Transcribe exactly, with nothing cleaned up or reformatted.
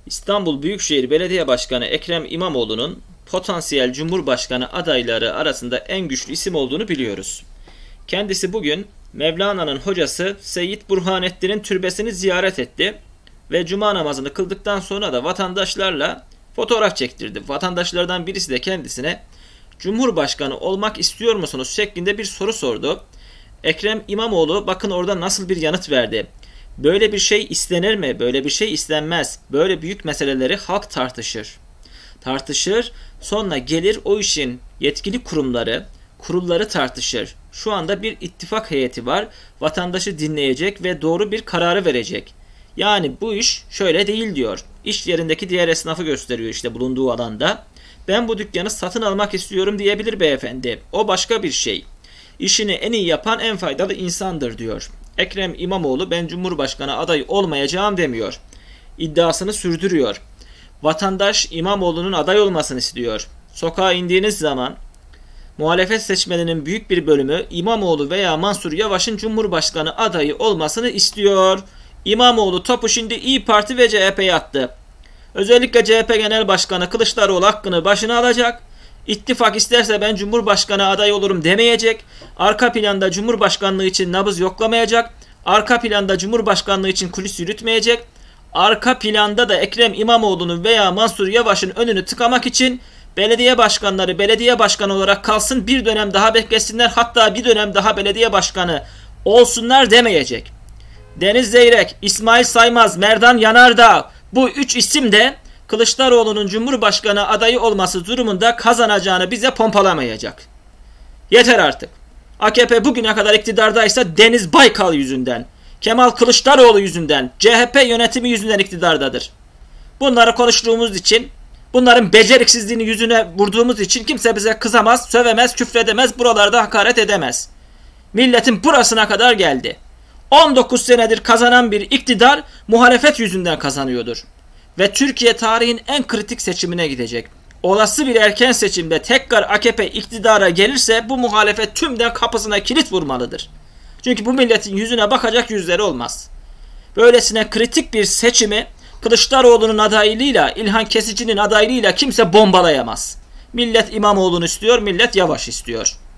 İstanbul Büyükşehir Belediye Başkanı Ekrem İmamoğlu'nun potansiyel Cumhurbaşkanı adayları arasında en güçlü isim olduğunu biliyoruz. Kendisi bugün Mevlana'nın hocası Seyyid Burhanettin'in türbesini ziyaret etti ve cuma namazını kıldıktan sonra da vatandaşlarla fotoğraf çektirdi. Vatandaşlardan birisi de kendisine Cumhurbaşkanı olmak istiyor musunuz şeklinde bir soru sordu. Ekrem İmamoğlu bakın orada nasıl bir yanıt verdi. Böyle bir şey istenir mi? Böyle bir şey istenmez. Böyle büyük meseleleri halk tartışır. Tartışır, sonra gelir o işin yetkili kurumları, kurulları tartışır. Şu anda bir ittifak heyeti var. Vatandaşı dinleyecek ve doğru bir kararı verecek. Yani bu iş şöyle değil diyor. İş yerindeki diğer esnafı gösteriyor işte bulunduğu alanda. Ben bu dükkanı satın almak istiyorum diyebilir beyefendi. O başka bir şey. İşini en iyi yapan en faydalı insandır diyor. Ekrem İmamoğlu ben Cumhurbaşkanı adayı olmayacağım demiyor. İddiasını sürdürüyor. Vatandaş İmamoğlu'nun aday olmasını istiyor. Sokağa indiğiniz zaman muhalefet seçmeninin büyük bir bölümü İmamoğlu veya Mansur Yavaş'ın Cumhurbaşkanı adayı olmasını istiyor. İmamoğlu topu şimdi İYİ Parti ve C H P'ye attı. Özellikle C H P Genel Başkanı Kılıçdaroğlu hakkını başına alacak. İttifak isterse ben Cumhurbaşkanı adayı olurum demeyecek. Arka planda Cumhurbaşkanlığı için nabız yoklamayacak. Arka planda Cumhurbaşkanlığı için kulis yürütmeyecek. Arka planda da Ekrem İmamoğlu'nun veya Mansur Yavaş'ın önünü tıkamak için belediye başkanları belediye başkanı olarak kalsın, bir dönem daha beklesinler, hatta bir dönem daha belediye başkanı olsunlar demeyecek. Deniz Zeyrek, İsmail Saymaz, Merdan Yanardağ, bu üç isim de Kılıçdaroğlu'nun Cumhurbaşkanı adayı olması durumunda kazanacağını bize pompalamayacak. Yeter artık. A K P bugüne kadar iktidardaysa Deniz Baykal yüzünden, Kemal Kılıçdaroğlu yüzünden, C H P yönetimi yüzünden iktidardadır. Bunları konuştuğumuz için, bunların beceriksizliğini yüzüne vurduğumuz için kimse bize kızamaz, sövemez, küfredemez, buralarda hakaret edemez. Milletin burasına kadar geldi. on dokuz senedir kazanan bir iktidar muhalefet yüzünden kazanıyordur. Ve Türkiye tarihin en kritik seçimine gidecek. Olası bir erken seçimde tekrar A K P iktidara gelirse bu muhalefet tümden kapısına kilit vurmalıdır. Çünkü bu milletin yüzüne bakacak yüzleri olmaz. Böylesine kritik bir seçimi Kılıçdaroğlu'nun adaylığıyla, İlhan Kesici'nin adaylığıyla kimse bombalayamaz. Millet İmamoğlu'nu istiyor, millet Yavaş istiyor.